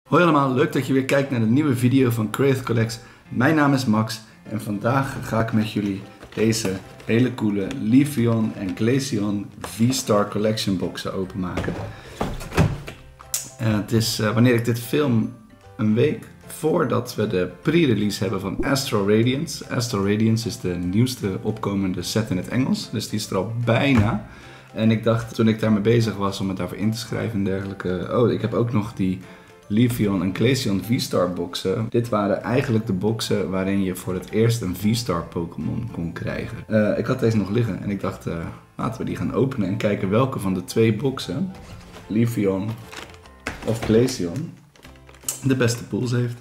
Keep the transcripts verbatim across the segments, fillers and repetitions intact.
Hoi allemaal, leuk dat je weer kijkt naar de nieuwe video van Creative Collects. Mijn naam is Max en vandaag ga ik met jullie deze hele coole Lifion en Glaceon V-Star Collection boxen openmaken. Uh, het is uh, wanneer ik dit film een week voordat we de pre-release hebben van Astral Radiance. Astral Radiance is de nieuwste opkomende set in het Engels, dus die is er al bijna. En ik dacht toen ik daarmee bezig was om het daarvoor in te schrijven en dergelijke, oh, ik heb ook nog die Lifion en Glaceon V-Star boxen. Dit waren eigenlijk de boxen waarin je voor het eerst een V-Star Pokémon kon krijgen. Uh, ik had deze nog liggen en ik dacht, uh, laten we die gaan openen en kijken welke van de twee boxen, Lifion of Glaceon, de beste pools heeft.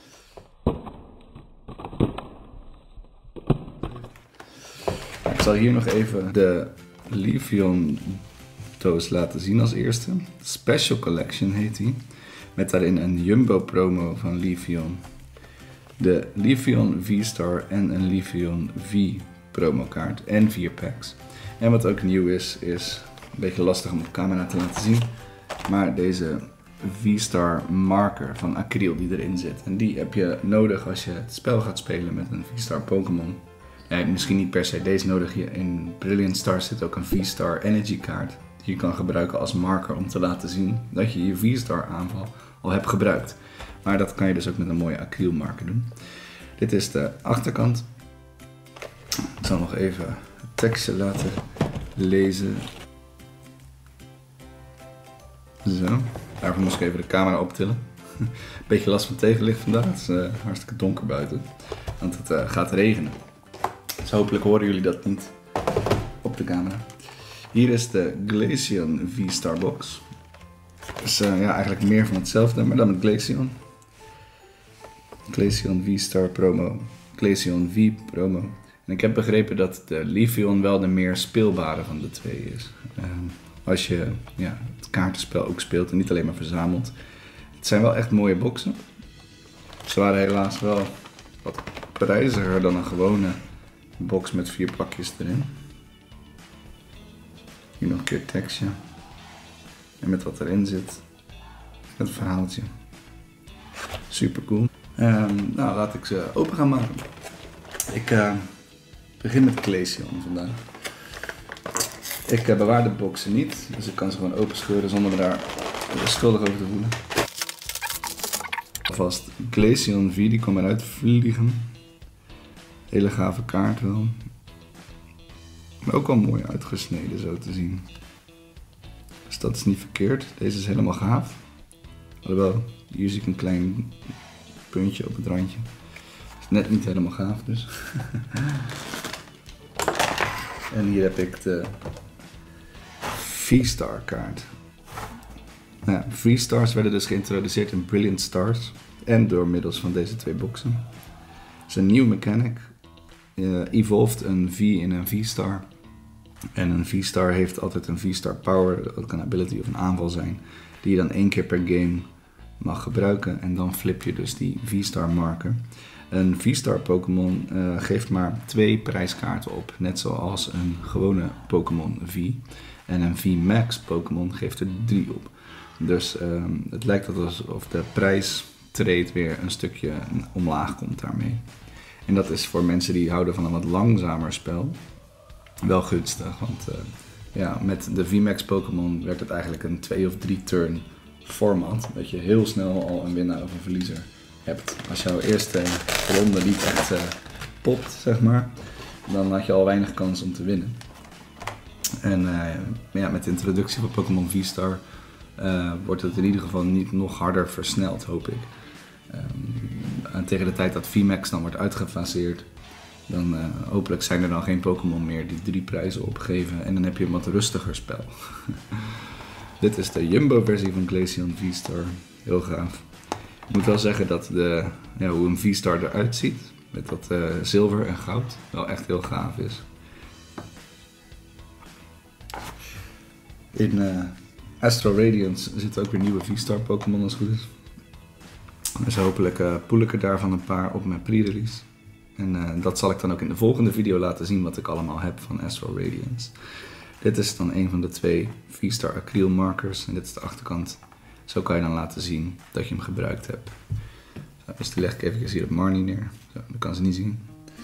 Ik zal hier nog even de Lifion doos laten zien als eerste. Special Collection heet die. Met daarin een Jumbo promo van Lifion. De Lifion V-Star en een Lifion V promo kaart en vier packs. En wat ook nieuw is, is een beetje lastig om op camera te laten zien. Maar deze V-Star marker van acryl die erin zit. En die heb je nodig als je het spel gaat spelen met een V-Star Pokémon. Ja, misschien niet per se deze nodig. In Brilliant Stars zit ook een V-Star Energy kaart. Die je kan gebruiken als marker om te laten zien dat je je V-Star aanval al hebt gebruikt. Maar dat kan je dus ook met een mooie acrylmarker doen. Dit is de achterkant. Ik zal nog even het tekstje laten lezen. Zo, daarvoor moest ik even de camera optillen. Beetje last van tegenlicht vandaag, het is uh, hartstikke donker buiten. Want het uh, gaat regenen. Dus hopelijk horen jullie dat niet op de camera. Hier is de Glaceon V-Star box. Dus uh, ja, eigenlijk meer van hetzelfde, maar dan met Glaceon. Glaceon V-Star promo, Glaceon V promo. En ik heb begrepen dat de Lifion wel de meer speelbare van de twee is. Uh, als je ja, het kaartenspel ook speelt en niet alleen maar verzamelt. Het zijn wel echt mooie boxen. Ze waren helaas wel wat prijziger dan een gewone box met vier pakjes erin. Hier nog een keer tekstje. En met wat erin zit. Het verhaaltje. Super cool. Um, nou, laat ik ze open gaan maken. Ik uh, begin met Glaceon vandaag. Ik uh, bewaar de boxen niet, dus ik kan ze gewoon open scheuren zonder me daar schuldig over te voelen. Alvast Glaceon V, die komt eruit vliegen. Hele gave kaart wel. Maar ook wel mooi uitgesneden zo te zien. Dus dat is niet verkeerd. Deze is helemaal gaaf. Alhoewel, hier zie ik een klein puntje op het randje. Is net niet helemaal gaaf dus. En hier heb ik de V-Star kaart. Nou ja, V-Stars werden dus geïntroduceerd in Brilliant Stars. En door middels van deze twee boxen. Het is een nieuw mechanic. Uh, evolved een V in een V-Star. En een V-Star heeft altijd een V-Star power, dat kan een ability of een aanval zijn, die je dan één keer per game mag gebruiken en dan flip je dus die V-Star marker. Een V-Star Pokémon uh, geeft maar twee prijskaarten op, net zoals een gewone Pokémon V. En een V-Max Pokémon geeft er drie op. Dus uh, het lijkt alsof de prijstrade weer een stukje omlaag komt daarmee. En dat is voor mensen die houden van een wat langzamer spel wel gunstig, want uh, ja, met de V-Max Pokémon werd het eigenlijk een twee of drie turn format, dat je heel snel al een winnaar of een verliezer hebt. Als jouw eerste ronde niet echt uh, popt, zeg maar, dan had je al weinig kans om te winnen. En uh, ja, met de introductie van Pokémon V-Star uh, wordt het in ieder geval niet nog harder versneld, hoop ik. Um, en tegen de tijd dat V-Max dan wordt uitgefaseerd, dan uh, hopelijk zijn er dan geen Pokémon meer die drie prijzen opgeven en dan heb je een wat rustiger spel. Dit is de Jumbo versie van Glaceon V-Star, heel gaaf. Ik moet wel zeggen dat de, ja, hoe een V-Star eruit ziet, met dat uh, zilver en goud, wel echt heel gaaf is. In uh, Astral Radiance zitten ook weer nieuwe V-Star Pokémon als het goed is. Dus hopelijk uh, poel ik er daarvan een paar op mijn pre-release. En uh, dat zal ik dan ook in de volgende video laten zien wat ik allemaal heb van Astral Radiance. Dit is dan een van de twee V-Star acryl markers en dit is de achterkant. Zo kan je dan laten zien dat je hem gebruikt hebt. Zo, dus die leg ik even hier op Marnie neer. Zo, dan kan ze niet zien.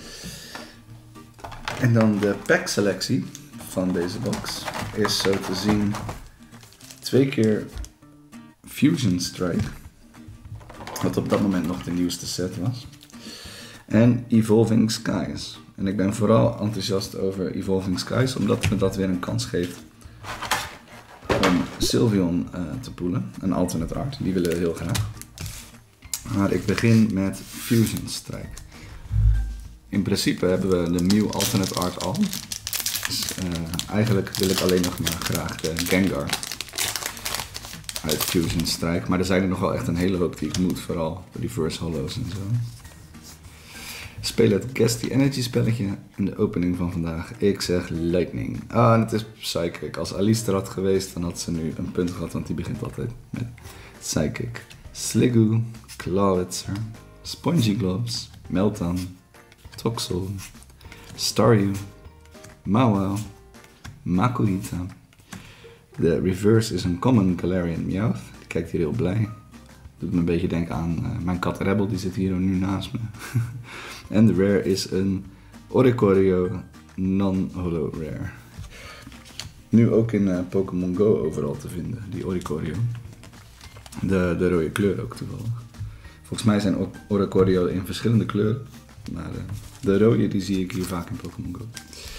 En dan de pack selectie van deze box is zo te zien twee keer Fusion Strike. Wat op dat moment nog de nieuwste set was. En Evolving Skies. En ik ben vooral enthousiast over Evolving Skies, omdat me dat weer een kans geeft om Sylveon uh, te poelen. Een alternate art, die willen we heel graag. Maar ik begin met Fusion Strike. In principe hebben we de Mew alternate art al. Dus uh, eigenlijk wil ik alleen nog maar graag de Gengar uit Fusion Strike. Maar er zijn er nog wel echt een hele hoop die ik moet, vooral de reverse hollows en zo. Speel het Guess the Energy spelletje in de opening van vandaag. Ik zeg Lightning. Ah, en het is Psychic. Als Alice er had geweest, dan had ze nu een punt gehad, want die begint altijd met Psychic. Sliggoo, Clawitzer, Spongy Globs, Meltan, Toxel, Staryu, Mawile, Makuhita. De reverse is een common Galarian Meowth. Die kijkt hier heel blij. Doet me een beetje denken aan uh, mijn kat Rebel, die zit hier nu naast me. En de rare is een Oricorio non-holo rare. Nu ook in uh, Pokémon Go overal te vinden, die Oricorio. De, de rode kleur ook toevallig. Volgens mij zijn Oricorio in verschillende kleuren. Maar uh, de rode die zie ik hier vaak in Pokémon Go.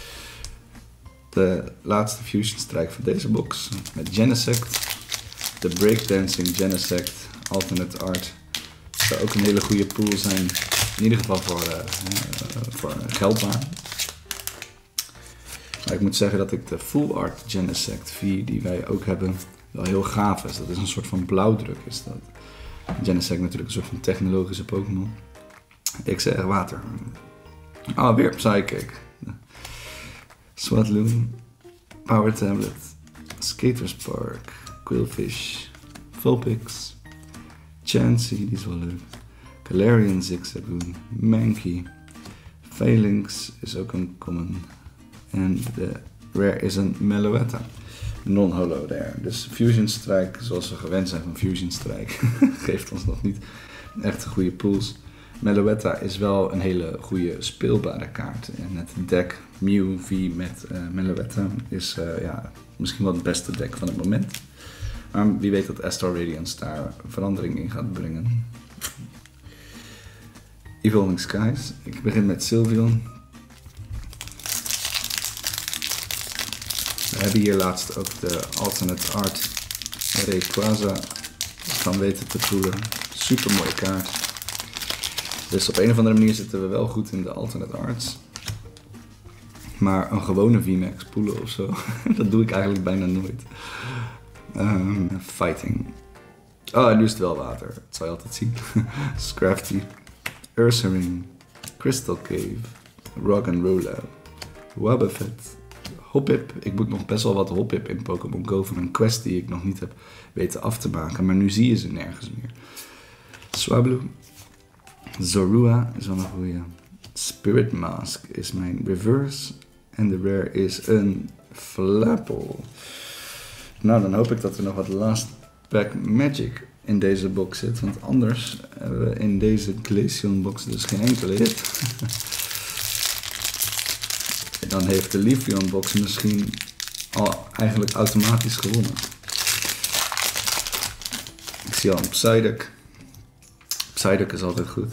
De laatste Fusion Strike van deze box met Genesect. De Breakdancing Genesect Alternate Art. Zou ook een hele goede pool zijn. In ieder geval voor, uh, uh, voor geldwaarde. Maar ik moet zeggen dat ik de Full Art Genesect V die wij ook hebben wel heel gaaf is. Dat is een soort van blauwdruk is dat. Genesect natuurlijk een soort van technologische Pokémon. Ik zeg water. Ah, oh, weer Psychic. Swatloon, Power Tablet, Skaterspark, Quillfish, Vulpix, Chansey, die is wel leuk, Galarian Zigzagoon, Mankey, Phalanx is ook een common en de rare is een Meloetta, non-holo rare. Dus Fusion Strike, zoals we gewend zijn van Fusion Strike, geeft ons nog niet echt goede pools. Meloetta is wel een hele goede speelbare kaart. En het deck Mew V met uh, Meloetta is uh, ja, misschien wel het beste deck van het moment. Maar wie weet dat Astar Radiance daar verandering in gaat brengen. Evolving Skies. Ik begin met Sylveon. We hebben hier laatst ook de Alternate Art Rayquaza van weten te poelen. Super mooie kaart. Dus op een of andere manier zitten we wel goed in de alternate arts. Maar een gewone V MAX poelen of zo, dat doe ik eigenlijk bijna nooit. Um, fighting. Oh, en nu is het wel water. Dat zal je altijd zien. Scrafty, Ursaring, Crystal Cave, Roggenrola, Wobbuffet, Hoppip. Ik moet nog best wel wat Hoppip in Pokémon Go voor een quest die ik nog niet heb weten af te maken. Maar nu zie je ze nergens meer. Swablu. Zorua is wel een goeie. Spirit Mask is mijn reverse. En de rare is een Flapple. Nou, dan hoop ik dat er nog wat last pack magic in deze box zit. Want anders hebben we in deze Glaceon box dus geen enkele hit. En dan heeft de Leafeon box misschien al eigenlijk automatisch gewonnen. Ik zie al een Psyduck. Psyduck is altijd goed.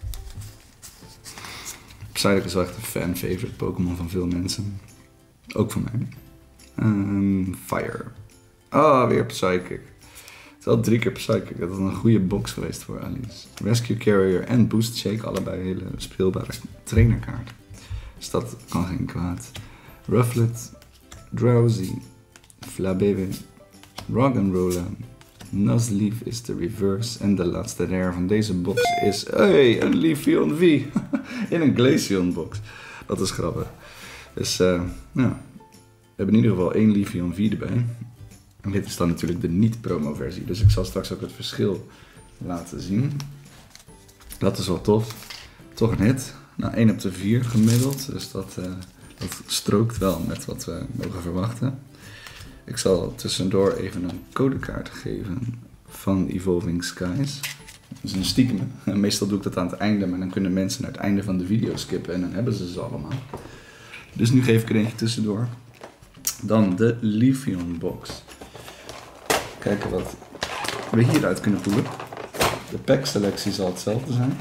Psyduck is wel echt een fan-favorite Pokémon van veel mensen. Ook van mij. Um, Fire. Ah, oh, weer Psychic. Het is al drie keer Psychic. Dat is een goede box geweest voor Alice. Rescue Carrier en Boost Shake. Allebei hele speelbare trainerkaarten. Dus dat kan geen kwaad. Rufflet. Drowsy. Flabébé. Roggenrola. Nuzleaf is de reverse. En de laatste rare van deze box is... Hey, een Leafeon V. In een Glaceon box. Dat is grappig. Dus, uh, nou... We hebben in ieder geval één Leafeon V erbij. En dit is dan natuurlijk de niet-promo versie. Dus ik zal straks ook het verschil laten zien. Dat is wel tof. Toch een hit. Nou, één op de vier gemiddeld. Dus dat, uh, dat strookt wel met wat we mogen verwachten. Ik zal tussendoor even een codekaart geven van Evolving Skies. Dat is een stiekem. Meestal doe ik dat aan het einde, maar dan kunnen mensen naar het einde van de video skippen en dan hebben ze ze allemaal. Dus nu geef ik er eentje tussendoor. Dan de Leafeon box. Kijken wat we hieruit kunnen poelen. De pack selectie zal hetzelfde zijn.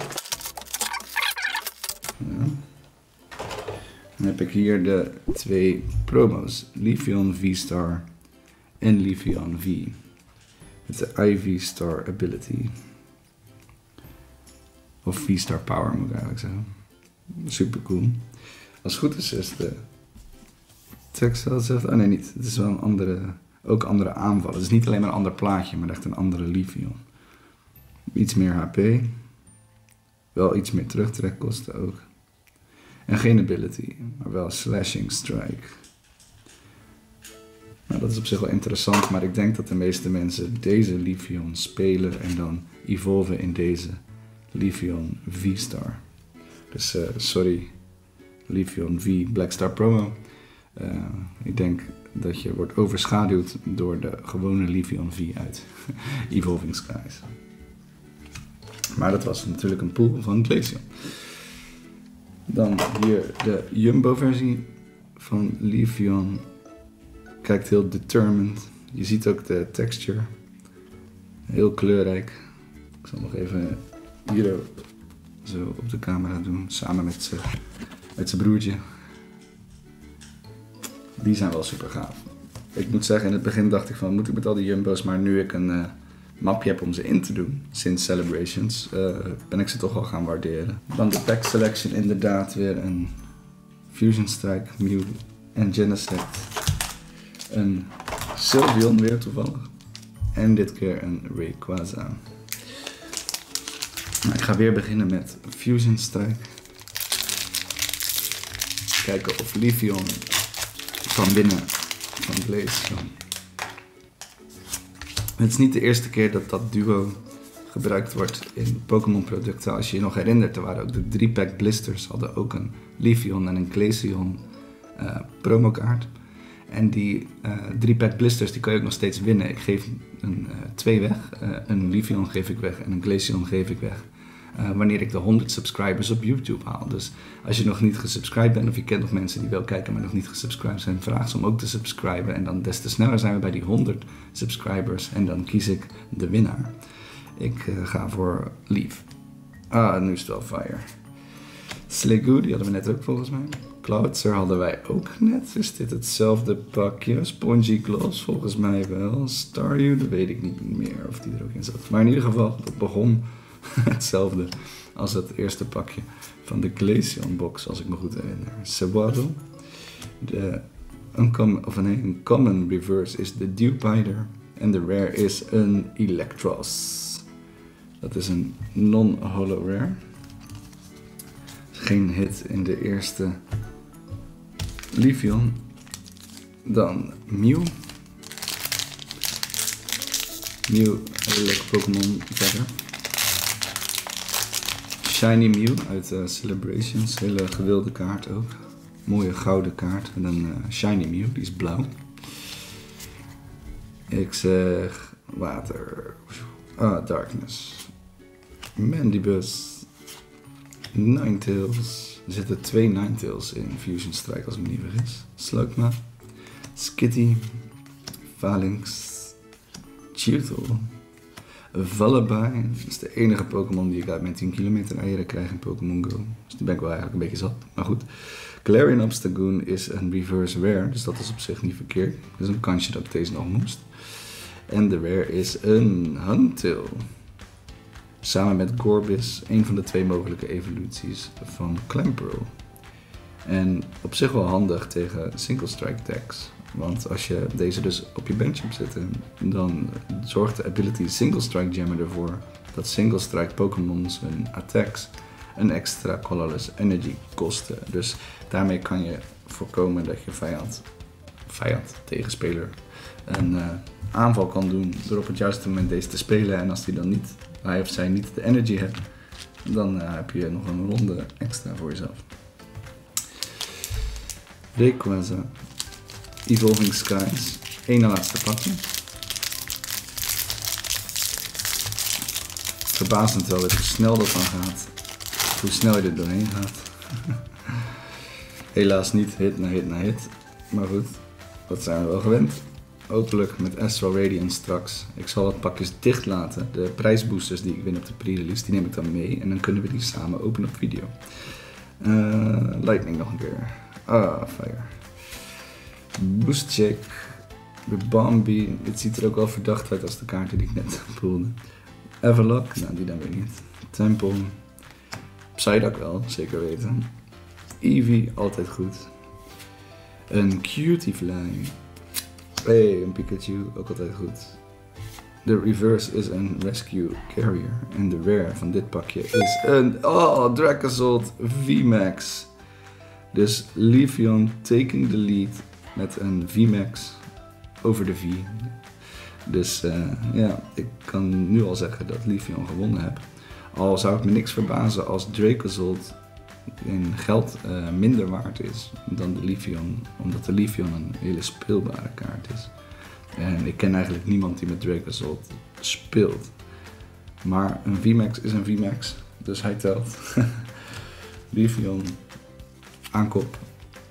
Ja. Dan heb ik hier de twee promo's. Leafeon V-Star en Leafeon V. Met de I V-Star Ability. Of V-Star Power moet ik eigenlijk zeggen. Super cool. Als het goed is, is de tekst wel hetzelfde. Oh nee, niet. Het is wel een andere, ook andere aanvallen. Het is niet alleen maar een ander plaatje, maar echt een andere Leafeon. Iets meer H P. Wel iets meer terugtrekkosten ook. En geen ability, maar wel slashing strike. Nou, dat is op zich wel interessant, maar ik denk dat de meeste mensen deze Leafeon spelen en dan evolven in deze Leafeon V-Star. Dus uh, sorry, Leafeon V Blackstar promo. Uh, ik denk dat je wordt overschaduwd door de gewone Leafeon V uit Evolving Skies. Maar dat was natuurlijk een pool van Glaceon. Dan hier de Jumbo versie van Leafeon. Kijkt heel determined. Je ziet ook de texture. Heel kleurrijk. Ik zal nog even hier zo op de camera doen. Samen met zijn met zijn broertje. Die zijn wel super gaaf. Ik moet zeggen, in het begin dacht ik van, moet ik met al die Jumbo's, maar nu ik een uh, mapje heb om ze in te doen, sinds Celebrations, uh, ben ik ze toch wel gaan waarderen. Dan de pack selection, inderdaad weer een Fusion Strike, Mew en Genesect. Een Sylveon weer toevallig. En dit keer een Rayquaza. Nou, ik ga weer beginnen met Fusion Strike. Kijken of Leafeon van binnen van Glaceon. Het is niet de eerste keer dat dat duo gebruikt wordt in Pokémon producten. Als je je nog herinnert, er waren ook de drie pack blisters, hadden ook een Leafeon en een Glaceon uh, promokaart. En die uh, drie pack blisters die kan je ook nog steeds winnen. Ik geef een, uh, twee weg. Uh, een Leafeon geef ik weg en een Glaceon geef ik weg. Uh, wanneer ik de honderd subscribers op YouTube haal. Dus als je nog niet gesubscribed bent of je kent nog mensen die wel kijken maar nog niet gesubscribed zijn, vraag ze om ook te subscriben. En dan des te sneller zijn we bij die honderd subscribers en dan kies ik de winnaar. Ik uh, ga voor Leaf. Ah, nu is het wel Fire. Sliggoo, die hadden we net ook volgens mij. Cloudster hadden wij ook net. Is dit hetzelfde pakje? Spongy Gloss volgens mij wel. Staryu, dat weet ik niet meer of die er ook in zat. Maar in ieder geval, dat begon hetzelfde als het eerste pakje van de Glaceon box, als ik me goed herinner. Sewaddle. De uncommon, of nee, een common reverse is de Dewpider. En de rare is een Electros. Dat is een non-holo rare. Geen hit in de eerste Leafeon. Dan Mew. Mew, hele leuke Pokémon verder. Shiny Mew uit uh, Celebrations. Hele gewilde kaart ook. Mooie gouden kaart. En dan uh, Shiny Mew, die is blauw. Ik zeg water. Ah, Darkness. Mandibus. Ninetales. Er zitten twee Ninetales in Fusion Strike als ik me niet vergis. Slugma. Skitty. Phalanx. Chewtle. Vullaby. Dat is de enige Pokémon die ik uit mijn tien kilometer eieren krijg in Pokémon Go. Dus die ben ik wel eigenlijk een beetje zat. Maar goed. Clarion Obstagoon is een reverse rare. Dus dat is op zich niet verkeerd. Er is een kansje dat ik deze nog moest. En de rare is een Huntail. Samen met Gorbis, een van de twee mogelijke evoluties van Clamperl. En op zich wel handig tegen single strike decks. Want als je deze dus op je bench hebt zitten, dan zorgt de ability Single Strike Jammer ervoor dat single strike Pokémons hun attacks een extra colorless energy kosten. Dus daarmee kan je voorkomen dat je vijand, vijand tegenspeler, een uh, aanval kan doen door op het juiste moment deze te spelen. En als die dan niet, hij of zij niet de energy hebt, dan uh, heb je nog een ronde extra voor jezelf. Rayquaza. Evolving Skies. Eén laatste pakje. Verbazend wel hoe snel dat dan gaat. Hoe snel je er doorheen gaat. Helaas niet hit na hit na hit. Maar goed, dat zijn we wel gewend. Hopelijk met Astral Radiance straks. Ik zal wat pakjes dicht laten. De prijsboosters die ik win op de pre-release, die neem ik dan mee. En dan kunnen we die samen openen op video. Uh, Lightning nog een keer. Ah, fire. Boost check. De Bambi. Dit ziet er ook wel verdacht uit als de kaarten die ik net poolde. Everlock. Nou, die dan weer niet. Temple. Psyduck wel, zeker weten. Eevee, altijd goed. Een Cutiefly. Hey, een Pikachu, ook altijd goed. De reverse is een Rescue Carrier. En de rare van dit pakje is een... Oh, Dracozolt V MAX. Dus Leafeon taking the lead met een V MAX over de V. Dus uh, ja, ik kan nu al zeggen dat Leafeon gewonnen heb. Al zou het me niks verbazen als Dracozolt in geld uh, minder waard is dan de Leafeon, omdat de Leafeon een hele speelbare kaart is. En ik ken eigenlijk niemand die met Dracozolt speelt. Maar een V MAX is een V MAX, dus hij telt. Leafeon aan kop.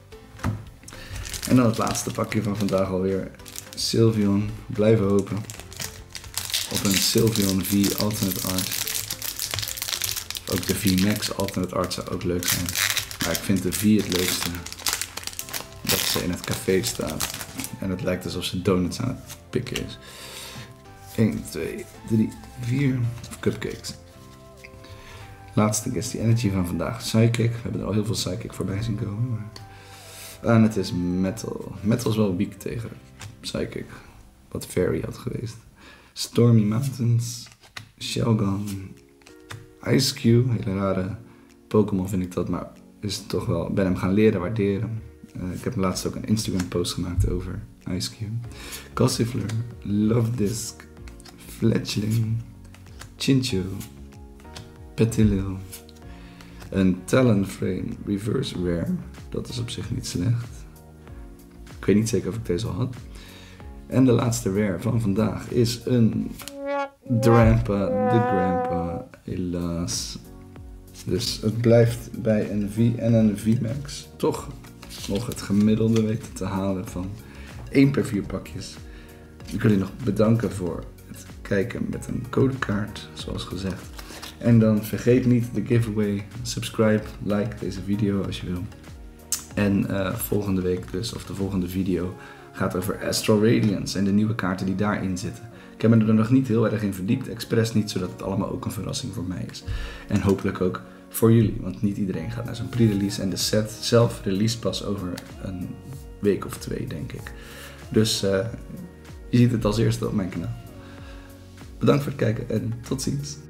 En dan het laatste pakje van vandaag alweer. Sylveon, blijven hopen op een Sylveon V Alternate Art. Ook de V MAX Alternate Art zou ook leuk zijn. Maar ik vind de V het leukste. Dat ze in het café staat. En het lijkt alsof ze donuts aan het pikken is. één, twee, drie, vier. Of cupcakes. Laatste Guesty Energy van vandaag. Psychic. We hebben er al heel veel Psychic voorbij zien komen. Maar... En het is Metal. Metal is wel weak tegen Psychic. Wat Fairy had geweest. Stormy Mountains. Shelgon. Ice Cube, hele rare Pokémon vind ik dat, maar is toch wel, ben hem gaan leren waarderen. Uh, ik heb laatst ook een Instagram post gemaakt over Ice Cube. Gossifleur, Love Disc, Fletchling, Chinchou, Petilil, een Talonframe Reverse Rare, dat is op zich niet slecht. Ik weet niet zeker of ik deze al had. En de laatste rare van vandaag is een Drampa, de Grandpa, helaas. Dus het blijft bij een V en een V MAX toch nog het gemiddelde weten te halen van één per vier pakjes. Ik wil je nog bedanken voor het kijken met een codekaart, zoals gezegd. En dan vergeet niet de giveaway, subscribe, like deze video als je wil. En uh, volgende week dus, of de volgende video, gaat over Astral Radiance en de nieuwe kaarten die daarin zitten. Ik heb me er nog niet heel erg in verdiept, expres niet, zodat het allemaal ook een verrassing voor mij is. En hopelijk ook voor jullie, want niet iedereen gaat naar zo'n pre-release en de set zelf release pas over een week of twee, denk ik. Dus uh, je ziet het als eerste op mijn kanaal. Bedankt voor het kijken en tot ziens.